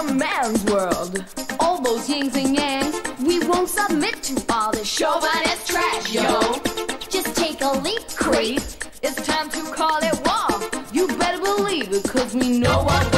man's world. All those yins and yangs, we won't submit to all this chauvinist trash, yo. Just take a leap, creep. It's time to call it war. You better believe it, cause we know what